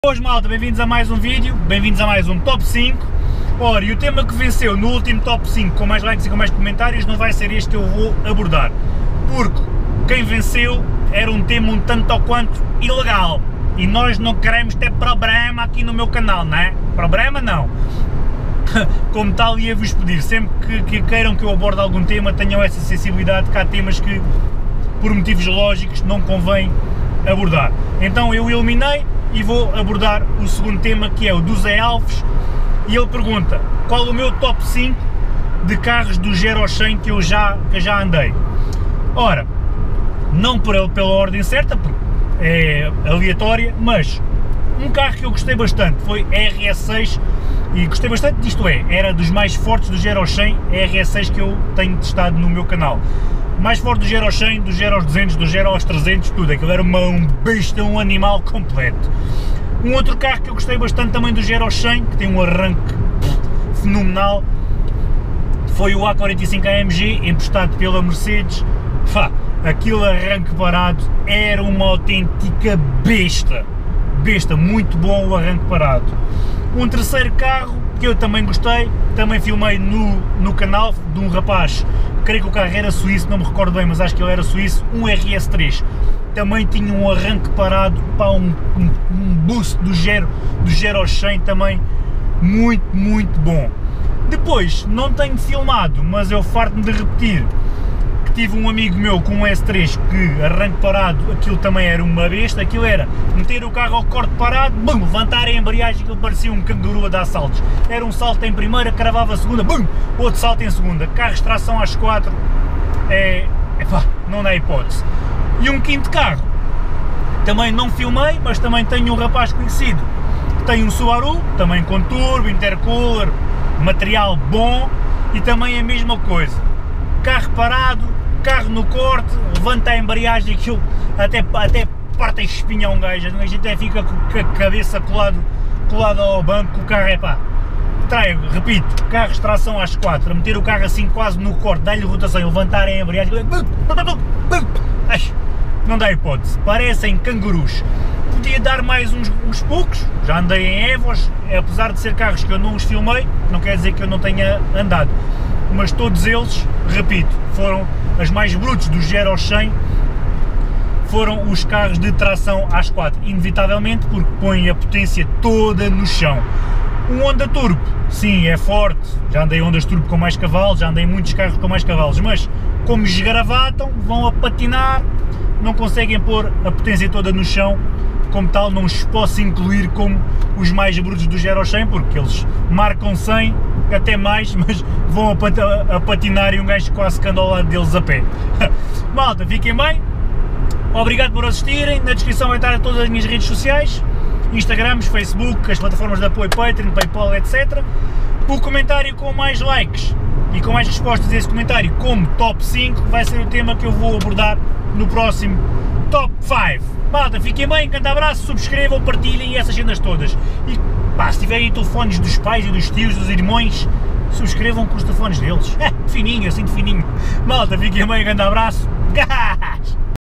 Boas malta, bem-vindos a mais um vídeo, bem-vindos a mais um Top 5. Ora, e o tema que venceu no último Top 5 com mais likes e com mais comentários não vai ser este que eu vou abordar, porque quem venceu era um tema um tanto ou quanto ilegal e nós não queremos ter problema aqui no meu canal, não é? Problema não. Como tal, ia-vos pedir, sempre que queiram que eu aborde algum tema, tenham essa sensibilidade, que há temas que, por motivos lógicos, não convém abordar. Então eu eliminei e vou abordar o segundo tema, que é o do Zé Alves, e ele pergunta qual o meu top 5 de carros do 0 ao 100 que eu já andei. Ora, não pela ordem certa, porque é aleatória, mas um carro que eu gostei bastante foi a RS6, e gostei bastante disto, era dos mais fortes do 0 ao 100, a RS6 que eu tenho testado no meu canal. Mais forte do 0 ao 100, do 0 aos 200, do 0 aos 300, tudo, aquilo era um besta, um animal completo. Um outro carro que eu gostei bastante também do 0 aos 100, que tem um arranque fenomenal, foi o A45 AMG, emprestado pela Mercedes. Aquele arranque parado era uma autêntica besta, muito bom o arranque parado. Um terceiro carro que eu também gostei, também filmei no canal, de um rapaz, creio que o carro era suíço, não me recordo bem, mas acho que ele era suíço, um RS3, também tinha um arranque parado, um boost do 0 aos 100 também, muito bom. Depois, não tenho filmado, mas eu farto-me de repetir, que tive um amigo meu com um S3 que arranque parado, aquilo também era uma besta, aquilo era meter o carro ao corte parado, bum, levantar a embreagem, aquilo parecia um canguru a dar saltos, era um salto em primeira, cravava a segunda, bum, outro salto em segunda, carro de tração às 4, não dá hipótese. E um quinto carro, também não filmei, mas também tenho um rapaz conhecido, que tem um Subaru, também com turbo, intercooler, material bom, e também a mesma coisa, carro parado, carro no corte, levanta a embreagem, aquilo até parte a espinha a um gajo, a gente até fica com a cabeça colado ao banco, o carro repito, carro de tração às 4, a meter o carro assim quase no corte, dar-lhe rotação e levantar a embreagem, não dá hipótese, parecem cangurus. Podia dar mais uns poucos, já andei em Evos, apesar de ser carros que eu não os filmei, não quer dizer que eu não tenha andado, mas todos eles, repito, foram as mais brutos do 0 aos 100, foram os carros de tração às 4, inevitavelmente, porque põem a potência toda no chão. Um Honda Turbo, sim, é forte, já andei Hondas Turbo com mais cavalos, já andei muitos carros com mais cavalos, mas como esgravatam, vão a patinar, não conseguem pôr a potência toda no chão, como tal não os posso incluir como os mais brutos do 0 ao 100, porque eles marcam 100, até mais, mas vão a patinar e um gajo quase que anda ao lado deles a pé. Malta, fiquem bem, obrigado por assistirem, na descrição vai estar todas as minhas redes sociais, Instagrams, Facebook, as plataformas de apoio Patreon, Paypal, etc. O comentário com mais likes e com mais respostas a esse comentário, como top 5, vai ser o tema que eu vou abordar no próximo top 5. Malta, fiquem bem, grande abraço, subscrevam, partilhem essas cenas todas. E se tiverem telefones dos pais e dos tios, dos irmãos, subscrevam com os telefones deles. Fininho, assim de fininho. Malta, fiquem bem, grande abraço. Gás!